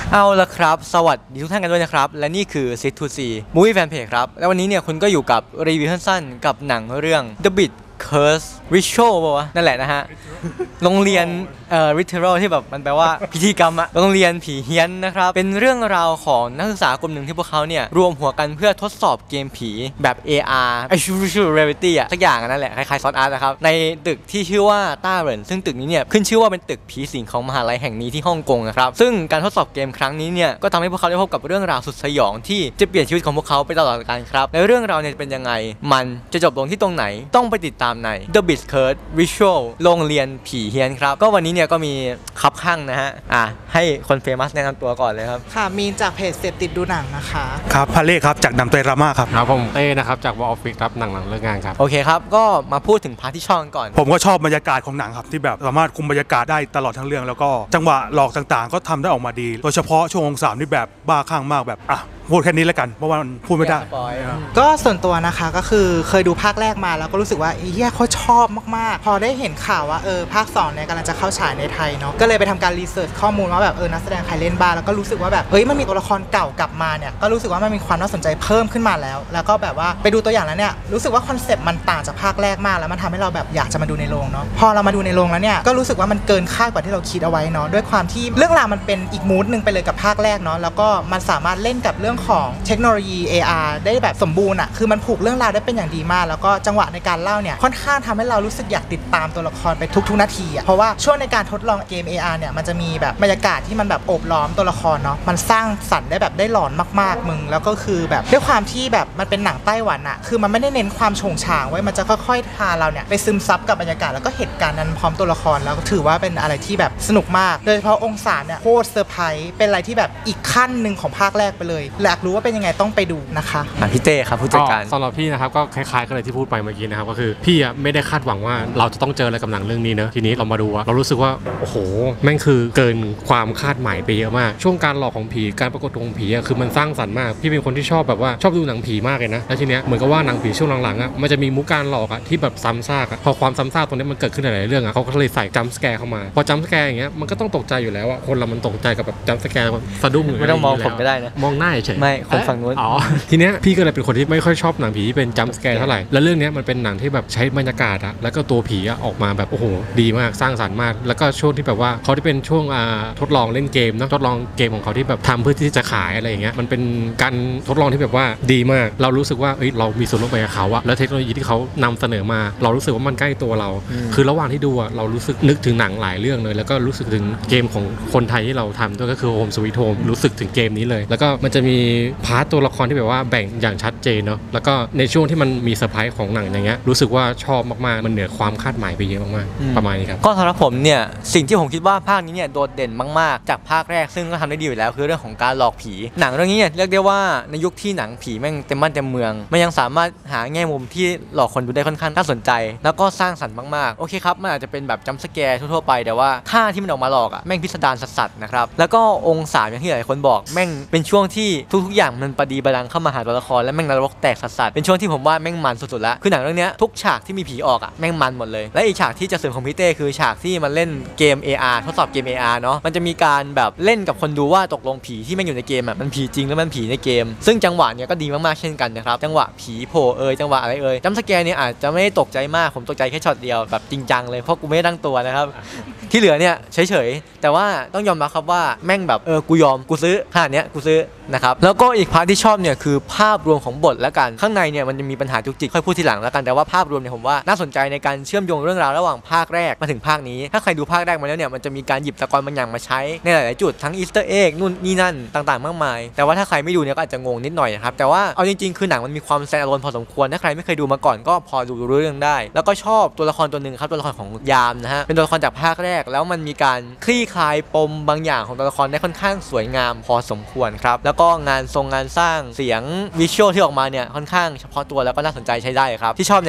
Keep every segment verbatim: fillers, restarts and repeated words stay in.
เอาละครับสวัสดีทุกท่านกันด้วยนะครับและนี่คือ ซิ ทู ซี Movie Fan Page ครับแล้ววันนี้เนี่ยคุณก็อยู่กับรีวิวสั้นๆกับหนังเรื่อง The Bit Curse Ritual ป่าวะนั่นแหละนะฮะโรงเรียนเอ่อ Ritual ที่แบบมันแปลว่าพิธีกรรมอะโรงเรียนผีเฮี้ยนนะครับเป็นเรื่องราวของนักศึกษากลุ่มหนึ่งที่พวกเขาเนี่ยรวมหัวกันเพื่อทดสอบเกมผีแบบ เอ อาร์ Virtual Reality อะสักอย่างนั่นแหละคล้ายๆซอสอาร์ตนะครับในตึกที่ชื่อว่าต้าเหรินซึ่งตึกนี้เนี่ยขึ้นชื่อว่าเป็นตึกผีสิงของมหาลัยแห่งนี้ที่ฮ่องกงนะครับซึ่งการทดสอบเกมครั้งนี้เนี่ยก็ทำให้พวกเขาได้พบกับเรื่องราวสุดสยองที่จะเปลี่ยนชีวิตของพวกเขาไปตลอดกาลครับในเรื่องราวเนี่ยเป็นยังไงมันจะจบลงที่ตรงไหนต้องไปติดตามใน The Bit Curse Ritual โรงเรียนผีเฮี้ยนครับก็วันนี้เนี่ยก็มีคับข้างนะฮะอ่ะให้คนเฟมัสแนะนำตัวก่อนเลยครับค่ะมีจากเพจเสพติดดูหนังนะคะครับพาเล่ครับจากหนังเตยรามาครับครับผมเต้นะครับจากวอลออฟฟิศครับหนังหลังเลิกงานครับโอเคครับก็มาพูดถึงพาร์ทที่ช่องก่อนผมก็ชอบบรรยากาศของหนังครับที่แบบสามารถคุมบรรยากาศได้ตลอดทั้งเรื่องแล้วก็จังหวะหลอกต่างๆก็ทำได้ออกมาดีโดยเฉพาะช่วงองศามนี่แบบบ้าคลั่งมากแบบอ่ะพูดแค่นี้แล้วกันเพราะว่ามันพูดไม่ได้ก็ส่วนตัวนะคะก็คือเคยดูภาคแรกมาแล้วก็รู้สึกว่าเฮียเขาชอบมากๆพอได้เห็นข่าวว่าเออภาคสองเนี่ยกำลังจะเข้าฉายในไทยเนาะก็เลยไปทำการรีเสิร์ชข้อมูลว่าแบบเออนักแสดงใครเล่นบ้างแล้วก็รู้สึกว่าแบบเฮ้ยมันมีตัวละครเก่ากลับมาเนี่ยก็รู้สึกว่ามันมีความน่าสนใจเพิ่มขึ้นมาแล้วแล้วก็แบบว่าไปดูตัวอย่างแล้วเนี่ยรู้สึกว่าคอนเซ็ปต์มันต่างจากภาคแรกมากแล้วมันทำให้เราแบบอยากจะมาดูในโรงเนาะพอเรามาดูในโรงแล้วเนี่ยก็รู้สึกว่ามันเกินคาดกว่าที่เราคิดเอาไว้เนาะด้วยความที่เรื่องราวมันเป็นอีกมูดนึงไปเลยกับภาคแรกเนาะแล้วก็มันสามารถเล่นกับเรื่องของเทคโนโลยี เอ อาร์ ได้แบบสมบูรณ์อ่ะคือมันผูกเรื่องราวได้เป็นอย่างดีมากแล้วก็จังหวะในการเล่าเนี่ยค่อนข้างทำให้เรารู้สึกอยากติดตามตัวละครไปทุกๆนาทีอ่ะเพราะว่าช่วงในการทดลองเกม เอ อาร์ เนี่ยมันจะมีแบบบรรยากาศที่มันแบบโอบล้อมตัวละครเนาะมันสร้างสรรค์ได้แบบได้หลอนมากๆมึงแล้วก็คือแบบด้วยความที่แบบมันเป็นหนังไต้หวันอ่ะคือมันไม่ได้เน้นความโฉงฉางไว้มันจะค่อยๆพาเราเนี่ยไปซึมซับกับบรรยากาศแล้วก็เหตุการณ์นั้นพร้อมตัวละครแล้วถือว่าเป็นอะไรที่แบบสนุกมากโดยเฉพาะองศาเนี่ยโคตรเซอร์ไพรส์เป็นอะไรที่แบบอีกขั้นหนึ่งของภาคแรกไปเลยอยากรู้ว่าเป็นยังไงต้องไปดูนะคะพี่เต้ครับผู้จัดการสำหรับพี่นะครับก็คล้ายๆกันเลยที่พูดไปเมื่อกี้นะครับก็คือพี่อ่ะไม่ได้คาดหวังว่าเราจะต้องเจออะไรกับหนังเรื่องนี้เนอะทีนี้เรามาดูเรารู้สึกว่าโอ้โหแม่งคือเกินความคาดหมายไปเยอะมากช่วงการหลอกของผีการปรากฏตัวของผีอ่ะคือมันสร้างสรรค์มากพี่เป็นคนที่ชอบแบบว่าชอบดูหนังผีมากเลยนะแล้วทีเนี้ยเหมือนกับว่าหนังผีช่วงหลังๆอ่ะมันจะมีมุกการหลอกอ่ะที่แบบซ้ำซากอ่ะพอความซ้ำซากตรงนี้มันเกิดขึ้นในหลายเรื่องอ่ะเขาก็เลยใส่จัมป์สแกร์เข้ามาพอจัมป์สแกร์อย่างเงี้ยมันก็ต้องตกใจอยู่แล้วอ่ะคนเรามันตกใจกับแบบจัมป์สแกร์สะดุ้งไม่ต้องมองผมก็ได้นะมองหน้าเฉยไม่คนฝั่งนู้นอ๋อทีเนี้ยพี่ก็เลยเป็นคนที่ไม่ค่อยชอบหนังผีที่เป็นจัมป์สแกร์เท่าไหร่แล้วเรื่องนี้มันเป็นหนังที่แบบใช้บรรยากาศอะแล้วก็ตัวผีอะออกมาแบบโอ้โหดีมากสร้างสรรค์มากแล้วก็ช่วงที่แบบว่าเขาที่เป็นช่วงอ่าทดลองเล่นเกมนะทดลองเกมของเขาที่แบบทำเพื่อที่จะขายอะไรอย่างเงี้ยมันเป็นการทดลองที่แบบว่าดีมากเรารู้สึกว่าเอ้ยเรามีส่วนร่วมไปกับเขาอะแล้วเทคโนโลยีที่เขานำเสนอมาเรารู้สึกว่ามันใกล้ตัวเราคือระหว่างที่ดูอะเรารู้สึกนึกถึงหนังหลายเรื่องเลยแล้วก็รู้สึกถึงเกมของคนไทยที่เราทำด้วยก็คือโฮมสวีทโฮมรู้สึกถึงเกมนี้เลยแล้วก็มันจะมีพาร์ทตัวละครที่แบบว่าแบ่งอย่างชัดเจนเนาะแล้วก็ในช่วงที่มันมีเซอร์ไพรส์ของหนังอย่างเงี้ยรู้สึกว่าชอบมากๆมันเหนือความคาดหมายไปเยอะมากๆประมาณนี้ครับก็สำหรับผมเนี่ยสิ่งที่ผมคิดว่าภาคนี้เนี่ยโดดเด่นมากๆจากภาคแรกซึ่งก็ทำได้ดีอยู่แล้วคือเรื่องของการหลอกผีหนังเรื่องนี้เนี่ยเรียกได้ว่าในยุคที่หนังผีแม่งเต็มบ้านเต็มเมืองมันยังสามารถหาแง่มุมที่หลอกคนดูได้ค่อนข้างน่าสนใจแล้วก็สร้างสรรค์มากๆโอเคครับมันอาจจะเป็นแบบจัมป์สแกร์ทั่วๆไปแต่ว่าท่าที่มันออกมาหลอกอ่ะแม่งพิสดารสัสๆนะครับแล้วก็องศาอย่างที่หลายคนบอกแม่งเป็นช่วงที่ทุกๆอย่างมันประดีประดังเข้ามาหาตัวละครและแม่งนรกแตกสัสๆเป็นช่วงที่ผมว่าแม่งมันสุดๆแล้วคือหนังเรื่องนี้ทุกฉากที่มีผีออกอ่ะแม่งมันหมดเลยและอีกฉากที่จะเสริมของพี่เต้คือฉากที่มันเล่นเกม เอ อาร์ ทดสอบเกม เอ อาร์ เนาะมันจะมีการแบบเล่นกับคนดูว่าตกลงผีที่แม่งอยู่ในเกมอ่ะมันผีจริงหรือมันผีในเกมซึ่งจังหวะเนี้ยก็ดีมากๆเช่นกันนะครับจังหวะผีโผล่เอ่ยจังหวะอะไรเอ่ยจัมป์สแกร์เนี่ยอาจจะไม่ได้ตกใจมากผมตกใจแค่ช็อตเดียวแบบจริงจังเลยเพราะกูไม่ได้ตั้งตัวนะครับที่เหลือเนี่ยเฉยๆแต่ว่าต้องยอมรับครับว่าแม่งแบบเออกูยอมกูซื้อขนาดเนี้ยกูซื้อนะครับแล้วก็อีกพาร์ทที่ชอบเนี่ยคือภาพรวมของบทและกันข้างในเนี่ยมันจะมีปัญหาจุกจิกค่อยพูดทีหลังแล้วกันแต่ว่าภาพรวมเนี่ยผมว่าน่าสนใจในการเชื่อมโยงเรื่องราวระหว่างภาคแรกมาถึงภาคนี้ถ้าใครดูภาคแรกมาแล้วเนี่ยมันจะมีการหยิบตะกอนบางอย่างมาใช้ในหลายๆจุดทั้งอีสเตอร์เอ็กนู่นนี่นั่นต่างๆมากมายแต่ว่าถ้าใครไม่ดูเนี่ยก็อาจจะงงนิดหน่อยนะครับแต่ว่าเอาจริงๆคือหนังมันมีความแซนด์อะโลนพอสมควรถ้าใครไม่เคยดูมาก่อนก็พอดูเรื่องได้แล้วก็ชอบตัวละครตัวหนึ่งครับตัวละครของยามนะฮะเป็นตัวละครจากภาคแรกแล้วมันมีการคลี่คลายปมบางอย่างของตัวละครได้ค่อนข้างสวยงามพอสมควรครับแล้วก็งานทรงงานสร้างเสียงวิชวลที่ออกมาเนี่ยค่อนข้างเฉพาะตัวแล้วก็น่าสนใจใช้ได้ครับที่ชอบเนี่ยก็ประมาณ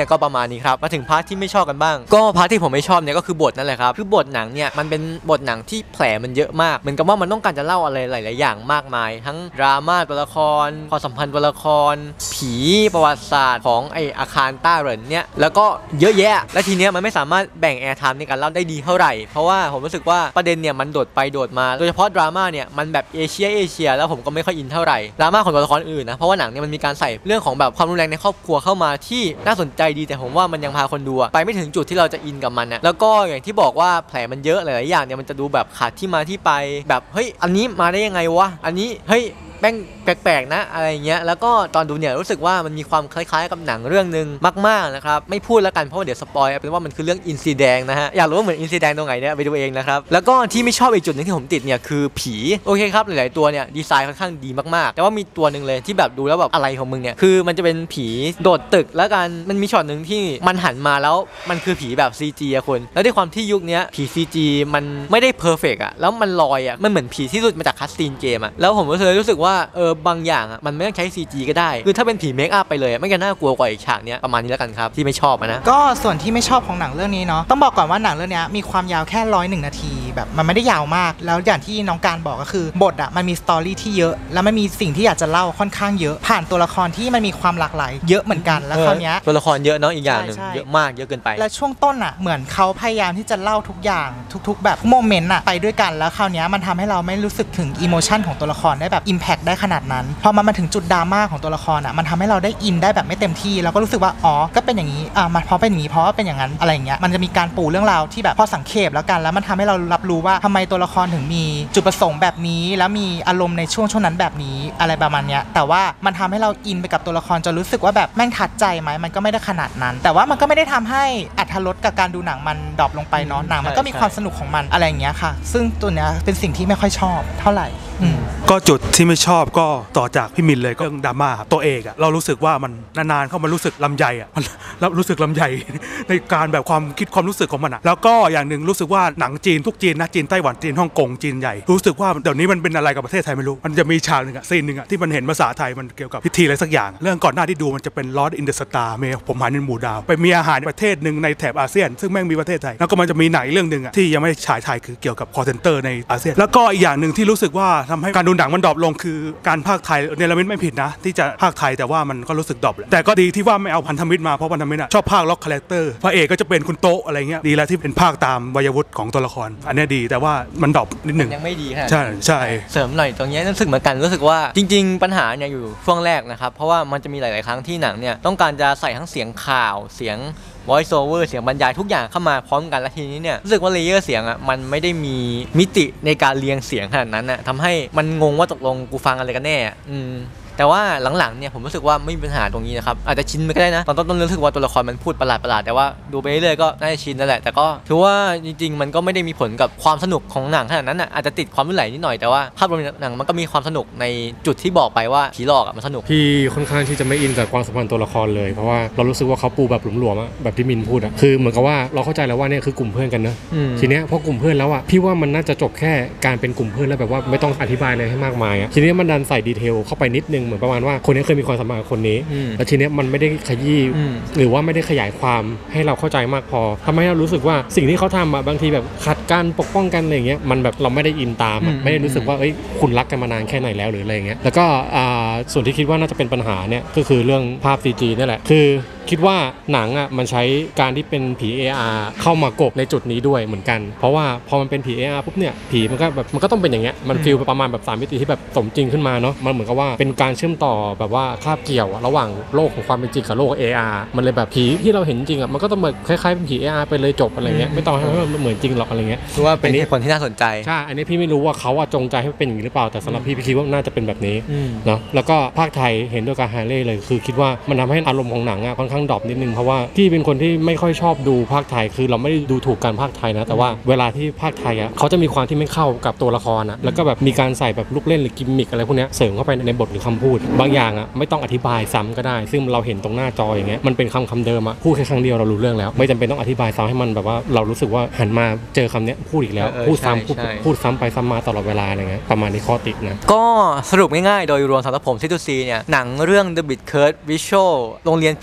นี้ครับมาถึงพาร์ทที่ไม่ชอบกันบ้างก็พาร์ทที่ผมไม่ชอบเนี่ยก็คือบทนั่นแหละครับคือบทหนังเนี่ยมันเป็นบทหนังที่แผลมันเยอะมากเหมือนกับว่ามันต้องการจะเล่าอะไรหลายๆอย่างมากมายทั้งดราม่าตัวละครความสัมพันธ์ตัวละครผีประวัติศาสตร์ของไออาคารต้าเหรินเนี่ยแล้วก็เยอะแยะและทีเนี้ยมันไม่สามารถแบ่งแอร์ไทม์ในการเล่าได้ดีเท่าไหร่เพราะว่าผมรู้สึกว่าประเด็นเนี่ยมันโดดไปโดดมาโดยเฉพาะดราม่าเนี่ยมันแบบเอเชียเอเชียแล้วผมก็ไม่ค่อยอินเท่าไหร่ดราม่าของตัวละครอื่นนะเพราะว่าหนังเนี่ยมันมีการใส่เรื่องของแบบความรุนแรงในครอบครัวเข้ามาที่น่าสนใจดีแต่ผมว่ามันยังพาคนดูไปไม่ถึงจุดที่เราจะอินกับมันนะแล้วก็อย่างที่บอกว่าแผลมันเยอะหลายๆอย่างเนี่ยมันจะดูแบบขาดที่มาที่ไปแบบเฮ้ยอันนี้มาได้ยังไงวะอันนี้เฮ้ยแป้งแปลกๆนะอะไรเงี้ยแล้วก็ตอนดูเนี่ยรู้สึกว่ามันมีความคล้ายๆกับหนังเรื่องนึงมากๆนะครับไม่พูดแล้วกันเพราะว่าเดี๋ยวสปอยเป็นว่ามันคือเรื่องอินซีแดงนะฮะอยากรู้ว่าเหมือนอินซีแดงตรงไหนเนี่ยไปดูเองนะครับแล้วก็ที่ไม่ชอบอีกจุดนึงที่ผมติดเนี่ยคือผีโอเคครับหลายๆตัวเนี่ยดีไซน์ค่อนข้างดีมากๆแต่ว่ามีตัวนึงเลยที่แบบดูแล้วแบบอะไรของมึงเนี่ยคือมันจะเป็นผีโดดตึกแล้วกันมันมีช็อตนึงที่มันหันมาแล้วมันคือผีแบบ ซี จี อะคุณแล้วด้วยความที่ยุคนี้ผี ซี จี มันไม่ได้เพอร์เฟกต์อะแล้วมันลอยอะมันเหมือนผีที่หลุดมาจากคัสซีนเกมอะแล้วผมก็เลยรู้สึกว่าเออบางอย่างอ่ะมันไม่ต้องใช้ ซี จี ก็ได้คือถ้าเป็นผีเมคอัพไปเลยไม่กันน่ากลัวกว่าอีกฉากเนี้ยประมาณนี้แล้วกันครับที่ไม่ชอบนะก็ส่วนที่ไม่ชอบของหนังเรื่องนี้เนาะต้องบอกก่อนว่าหนังเรื่องนี้มีความยาวแค่ร้อยหนึ่งนาทีแบบมันไม่ได้ยาวมากแล้วอย่างที่น้องการบอกก็คือบทอ่ะมันมีสตอรี่ที่เยอะแล้วมันมีสิ่งที่อยากจะเล่าค่อนข้างเยอะผ่านตัวละครที่มันมีความหลากหลายเยอะเหมือนกันแล้วคราวนี้ตัวละครเยอะเนาะอีกอย่างนึงเยอะมากเยอะเกินไปแล้วช่วงต้นอ่ะเหมือนเขาพยายามที่จะเล่าทุกอย่างทุกๆแบบโมเมนต์อ่ะไปด้วยกันแล้วคราวนี้มันทำให้เราไม่รู้สึกถึงอิโมชันของตัวละครได้แบบอิมแพคได้ขนาดนั้นพอมันมาถึงจุดดราม่าของตัวละครอ่ะมันทำให้เราได้อินได้แบบไม่เต็มที่เราก็รู้สึกว่าอ๋อก็เป็นอย่างนี้อ่ามันเพราะเป็นอย่างนี้เพราะว่าเป็นอย่างนั้นอะไรอย่างเงี้ยมันจะมีการปูเรื่องราวที่แบบพอสังเขปแล้วกันแล้วมันทำให้เรารับรู้ว่าทำไมตัวละครถึงมีจุดประสงค์แบบนี้แล้วมีอารมณ์ในช่วงช่วงนั้นแบบนี้อะไรประมาณเนี้ยแต่ว่ามันทำให้เราอินไปกับตัวละครจนรู้สึกว่าแบบแม่งทัดใจไหมมันก็ไม่ได้ขนาดนั้นแต่ว่ามันก็ไม่ได้ทำให้อรรถรสกับการดูหนังมันดรอปลงไปเนาะหนังมันก็มีความสนุกของมันอะไรอย่างเงี้ยค่ะซึ่งตัวเนี้ยเป็นสิ่งที่ไม่ค่อยชอบเท่าไหร่ก็จุดที่ไม่ชอบก็ต่อจากพี่มินเลยก็เรื่องดราม่าตัวเอกอะเรารู้สึกว่ามันนานๆเข้ามารู้สึกลำใหญ่อะมันแล้วรู้สึกลำใหญ่ในการแบบความคิดความรู้สึกของมันอะแล้วก็อย่างหนึ่งรู้สึกว่าหนังจีนทุกจีนนะจีนไต้หวันจีนฮ่องกงจีนใหญ่รู้สึกว่าเดี๋ยวนี้มันเป็นอะไรกับประเทศไทยไม่รู้มันจะมีฉากหนึ่งอะซีนหนึ่งอะที่มันเห็นภาษาไทยมันเกี่ยวกับพิธีอะไรสักอย่างเรื่องก่อนหน้าที่ดูมันจะเป็น Lost in the Star เมย์ผมหาในหมู่ดาวไปมีอาหารประเทศหนึ่งในแถบอาเซียนซึ่งแม่งมีประเทศไทยแล้วก็มันจะมีหนังเรื่องหนึ่งอะที่ยังไม่ฉายไทยคือเกี่ยวกับ call center ในอาเซียนแล้วก็อีกอย่างหนึ่งที่รู้สึกว่าทำให้การดูหนังมันดรอปลงคือการพากย์ไทยเนรมิตไม่ผิดนะที่จะพากย์ไทยแต่ว่ามันก็รู้สึกดรอปแหละแต่ก็ดีที่ว่าไม่เอาพันธมิตรมาเพราะพันธมิตรชอบพากย์ล็อกคาแรคเตอร์พระเอกก็จะเป็นคุณโต๊ะอะไรเงี้ยดีแล้วที่เป็นพากย์ตามวัยวุฒิของตัวละครอันนี้ดีแต่ว่ามันดรอปนิดหนึ่งยังไม่ดีค่ะใช่ใช่เสริมหน่อยตรงนี้รู้สึกเหมือนกันรู้สึกว่าจริงๆปัญหาเนี่ยอยู่ช่วงแรกนะครับเพราะว่ามันจะมีหลายๆครั้งที่หนังเนี่ยต้องการจะใส่ทั้งเสียงข่าวเสียงvoice over เสียงบรรยายทุกอย่างเข้ามาพร้อมกันแล้วทีนี้เนี่ยรู้สึกว่าเลเยอร์เสียงอ่ะมันไม่ได้มีมิติในการเรียงเสียงขนาดนั้นอ่ะทำให้มันงงว่าตกลงกูฟังอะไรกันแน่อืมแต่ว่าหลังๆเนี่ยผมรู้สึกว่าไม่มีปัญหาตรงนี้นะครับอาจจะชินไปก็ได้นะตอนต้นๆรู้สึกว่าตัวละครมันพูดประหลาดๆแต่ว่าดูไปเรื่อยๆก็น่าจะชินนั่นแหละแต่ก็ถือว่าจริงๆมันก็ไม่ได้มีผลกับความสนุกของหนังขนาดนั้นอ่ะอาจจะติดความลื่นไหลนิดหน่อยแต่ว่าภาพรวมหนังมันก็มีความสนุกในจุดที่บอกไปว่าผีหลอกอ่ะมันสนุกพี่ค่อนข้างที่จะไม่อินกับความสัมพันธ์ตัวละครเลยเพราะว่าเรารู้สึกว่าเขาปูแบบหลวมๆอ่ะแบบที่มินพูดอ่ะคือเหมือนกับว่าเราเข้าใจแล้วว่าเนี่ยคือกลุ่มเพื่อนกันนะทีเนี้ยพอกลุ่มเพื่อนแล้วอ่ะพี่ว่ามันน่าจะจบแค่การเป็นกลุ่มเพื่อนแล้วแบบว่าไม่ต้องอธิบายอะไรให้มากมายอ่ะทีนี้มันดันใส่ดีเทลเข้าไปนิดนึงเหมือนประมาณว่าคนนี้เคยมีความสัมพันธ์กับคนนี้แล้วทีเนี้ยมันไม่ได้ขยี้หรือว่าไม่ได้ขยายความให้เราเข้าใจมากพอทำให้เรารู้สึกว่าสิ่งที่เขาทำอ่ะบางทีแบบขัดกันปกป้องกันอะไรอย่างเงี้ยมันแบบเราไม่ได้อินตามไม่ได้รู้สึกว่าเอ้ยคุณรักกันมานานแค่ไหนแล้วหรืออะไรอย่างเงี้ยแล้วก็ส่วนที่คิดว่าน่าจะเป็นปัญหาเนี่ยก็คือเรื่องภาพ ซี จี นี่แหละคือคิดว่าหนังอ่ะมันใช้การที่เป็นผี เอ อาร์ เข้ามากบในจุดนี้ด้วยเหมือนกันเพราะว่าพอมันเป็นผี เอ อาร์ ปุ๊บเนี่ยผีมันก็แบบมันก็ต้องเป็นอย่างเงี้ยมันฟีลประมาณแบบสามมิติที่แบบสมจริงขึ้นมาเนาะมันเหมือนกับว่าเป็นการเชื่อมต่อแบบว่าคาบเกี่ยวระหว่างโลกของความเป็นจริงกับโลก เอ อาร์ มันเลยแบบผีที่เราเห็นจริงอ่ะมันก็ต้องแบบคล้ายๆเป็นผี เอ อาร์ ไปเลยจบอะไรเงี้ยไม่ต้องให้มันเหมือนจริงหรอกอะไรเงี้ยคือว่าเป็นผลที่น่าสนใจใช่อันนี้พี่ไม่รู้ว่าเขาจงใจให้เป็นอย่างนี้หรือเปล่าแต่สำหรับพี่พี่คิดว่าน่าจะเป็นแบบนี้เนาะแล้วก็ภาคไทยเห็นด้วยกับฮาร์เลย์เลยคือคิดว่ามันทำให้อารมณ์ของหนังอ่ะค่อนข้างดรอปนิดนึงเพราะว่าพี่เป็นคนที่ไม่ค่อยชอบดูภาคไทยคือเราไม่ได้ดูถูกการภาคไทยนะแต่ว่าเวลาที่ภาคไทยอ่ะเขาจะมีความที่ไม่เข้ากับตัวละครอ่ะแล้วก็แบบมีการใส่แบบลูกเล่นหรือกิมมิคอะไรพวกนี้เสริมเข้าไปในบทหรือคำพูดบางอย่างอ่ะไม่ต้องอธิบายซ้ำก็ได้ซึ่งเราเห็นตรงหน้าจออย่างเงี้ยมันเป็นคำคำเดิมอ่ะพูดแค่ครั้งเดียวเรารู้เรื่องแล้วไม่จำเป็นต้องอธิบายซ้ำให้มันแบบว่าเรารู้สึกว่าหันมาเจอคำนี้พูดอีกแล้วพูดซ้ำพูดพูดซ้ำไปซ้ำมาตลอดเวลาอะไรเงี้ยประมาณนี้ข้อติดนะก็สรุปง่ายๆโดยรวมสำหรับผมซิทูซีเนี่ยหนังเรื่อง The Bit Curse Visual โรงเรียนผีเฮี้ยนในเท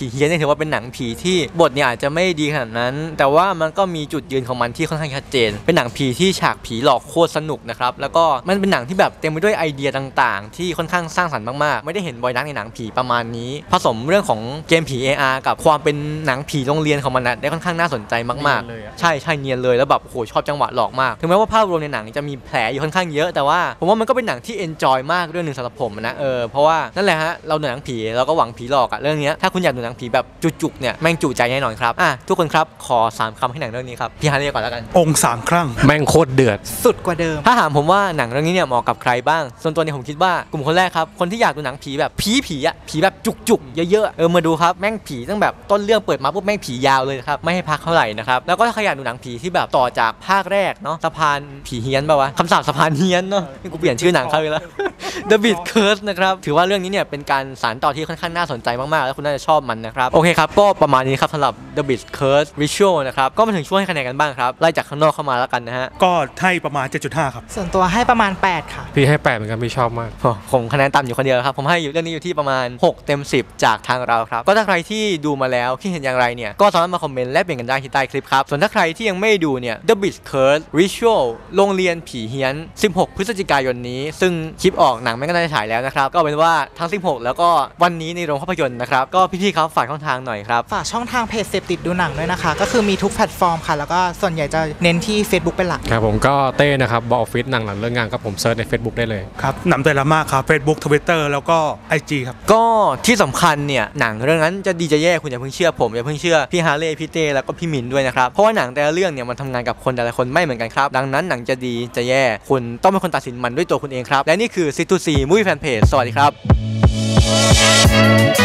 ถือว่าเป็นหนังผีที่บทเนี่ยอาจจะไม่ดีขนาดนั้นแต่ว่ามันก็มีจุดยืนของมันที่ค่อนข้างชัดเจนเป็นหนังผีที่ฉากผีหลอกโคตรสนุกนะครับแล้วก็มันเป็นหนังที่แบบเต็มไปด้วยไอเดียต่างๆที่ค่อนข้างสร้างสรรค์มากๆไม่ได้เห็นบ่อยนักในหนังผีประมาณนี้ผสมเรื่องของเกมผี เอ อาร์ กับความเป็นหนังผีโรงเรียนของมันนะได้ค่อนข้างน่าสนใจมากๆใช่ใช่เนียนเลยแล้วแบบโอ้โหชอบจังหวะหลอกมากถึงแม้ว่าภาพรวมในหนังจะมีแผลอยู่ค่อนข้างเยอะแต่ว่าผมว่ามันก็เป็นหนังที่เอนจอยมากเรื่องนึงสำหรับผมนะเออเพราะว่านั่นแหละฮะเราดูหนังผีเราก็หวังผีหลอกอะเรื่องนี้ถ้าคุณอยากดูหนังผีแบบจุกๆเนี่ยแม่งจุใจแน่นอนครับอ่ะทุกคนครับขอสามคำให้หนังเรื่องนี้ครับพี่ฮาร์เร่ก่อนแล้วกันองค์สามครั้งแม่งโคตรเดือดสุดกว่าเดิมถ้าถามผมว่าหนังเรื่องนี้เนี่ยเหมาะกับใครบ้างส่วนตัวเนี่ยผมคิดว่ากลุ่มคนแรกครับคนที่อยากดูหนังผีแบบผีผีอะผีแบบจุกๆเยอะๆเออมาดูครับแม่งผีตั้งแบบต้นเรื่องเปิดมาปุ๊บแม่งผียาวเลยครับไม่ให้พักเท่าไหร่นะครับแล้วก็ถ้าใครอยากดูหนังผีที่แบบต่อจากภาคแรกเนาะสะพานผีเฮี้ยนป่าวะคำสาปสะพานเฮี้ยนเนาะนี่กูเปลี่ยนชื่อหนังเขาไปแล้ว The Beat Curse นะครับถือว่าเรื่องนี้เนี่ยเป็นการสานต่อที่ค่อนข้างน่าสนใจมากๆแล้วคุณน่าจะชอบมันนะครับโอเคครับก็ประมาณนี้ครับสำหรับ The Beat Curse Ritual นะครับก็มาถึงช่วงให้คะแนนกันบ้างครับไล่จากข้างนอกเข้ามาแล้วกันนะฮะก็ให้ประมาณ เจ็ดจุดห้า ครับส่วนตัวให้ประมาณแปดค่ะพี่ให้แปดเหมือนกันพี่ชอบมากผมคะแนนต่ำอยู่คนเดียวครับผมให้เรื่องนี้อยู่ที่ประมาณหกเต็มสิบจากทางเราครับก็ถ้าใครที่ดูมาแล้วคิดเห็นอย่างไรเนี่ยก็สามารถมาคอมเมนต์และเปลี่ยนกันได้ที่ใต้คลิปครับส่วนถ้าใครที่ยังไม่ดูเนี่ย The Beat Curse Ritual โรงเรียนผีเฮี้ยนสิบหกพฤศจิกายนนี้ซึ่งคลิปออกหนังไม่ก็น่าจะฉายแล้วนะครับก็เป็นว่าทั้งสิบหกแล้วก็วันนี้ในโรงภาพยนตร์นะครับก็พี่ๆครับฝากช่องทางหน่อยครับฝากช่องทางเพจเสพติดดูหนังด้วยนะคะก็คือมีทุกแพลตฟอร์มค่ะแล้วก็ส่วนใหญ่จะเน้นที่ Facebook เป็นหลักครับผมก็เต้นะครับบออฟฟิศหนังหลังเรื่องงานก็ผมเซิร์ชใน Facebook ได้เลยครับหนังแต่ละมากครับ Facebook Twitter แล้วก็ ไอ จี ครับก็ที่สำคัญเนี่ยหนังเรื่องนั้นจะดีจะแย่คุณอย่าเพิ่งเชื่อผมอย่าเพิ่งเชื่อพี่ฮาร์เร่พี่เต้แล้วก็พี่มินด้วยนะครับเพราะว่าหนังแต่ละเรื่องเนี่ยมันทำงานกับคนแต่ละคนไม่เหมือนกันครับดังนั้นหนังจะดีจะแย่คุณต้องเป็นคนตัดสินมันด้วยตัวคุณเองครับและนี่คือ ซี ทู ซี Movie Fan Page สวัสดีครับ